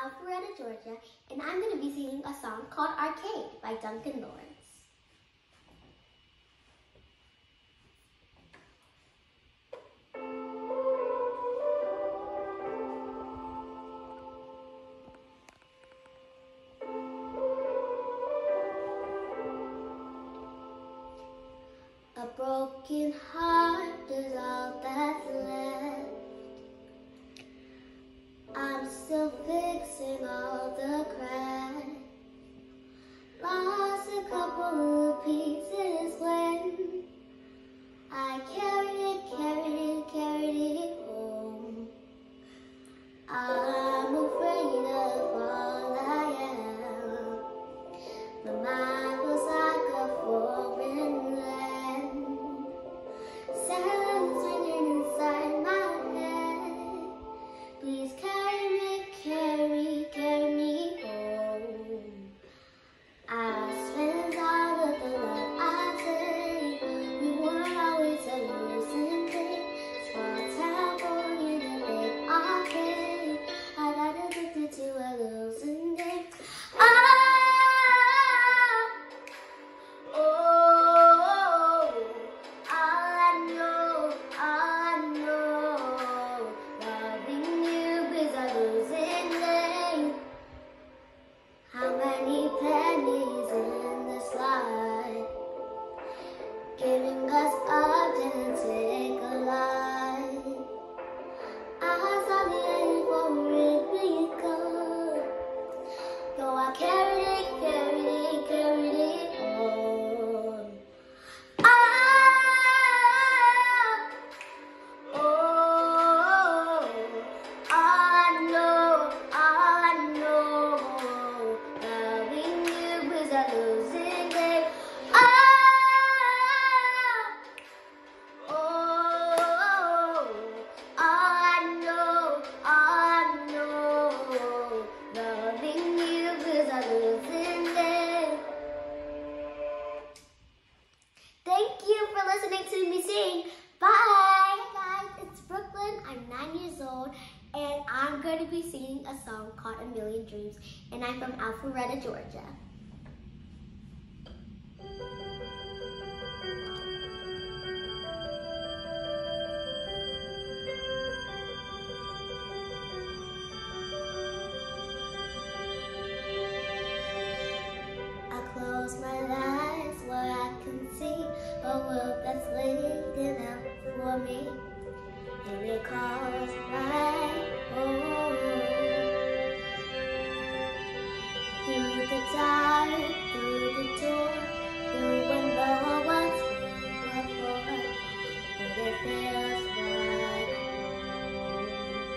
Alpharetta, Georgia, and I'm going to be singing a song called Arcade by Duncan Lawrence. A broken heart is all that's left. I'm still fixing all the cracks. Lost a couple of pieces when I carried it home. I'm afraid of all I am. My mind was like a foreign land. Silence ringing inside my head. Please carry me home. I spent all of the love I take. We weren't always a losing thing. Small town boy in a big arcade. I got addicted to a losing game. Giving us up didn't take a lot. I saw the end for it because though I carried it on. I know, loving you is a losing game. Thank you for listening to me sing. Bye! Hey guys, it's Brooklyn. I'm 9 years old and I'm going to be singing a song called A Million Dreams, and I'm from Alpharetta, Georgia. I close my eyes where I can see a world that's waiting out for me, and it calls my home. Through the dark, through the door, through when no one's been before, but it feels like home.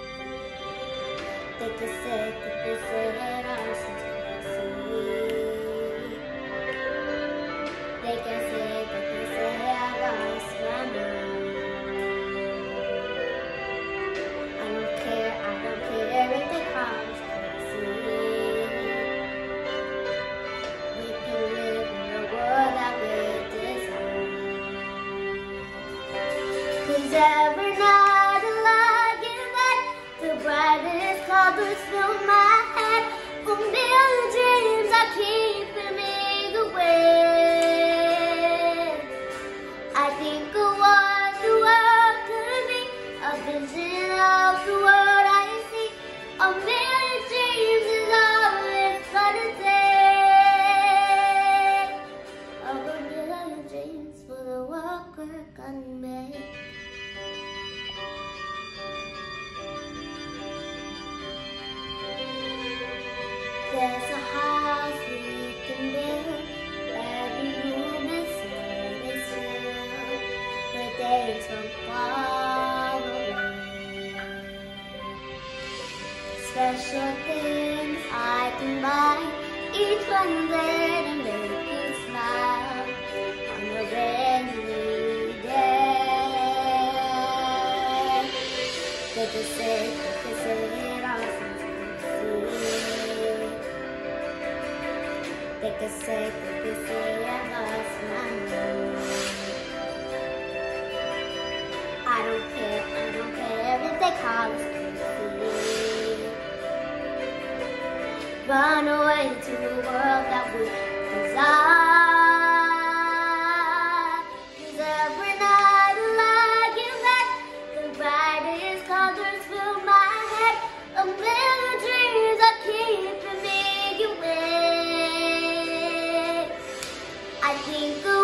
They can say that our sense can see. They can say I lost my mind. I don't care if they cause crazy. We can live in the world that we design. 'Cause every night I lie in bed, the brightest colors fill my head. For million dreams I keep in me away. I think of what the world could be, a vision of the world I see. A million dreams is all it's gonna take. Of a million dreams for the world we're gonna make. There's a house we can build. Every room is service filled with days from far away. Special things I can buy, each one there to make you smile on a rainy day. They can say it all since we see. They can say I lost my mind. I don't care if they call us crazy. run away to the world that we desire. 'Cause every night I lie in bed, the brightest colors fill my head, a million dreams are keeping me awake. I think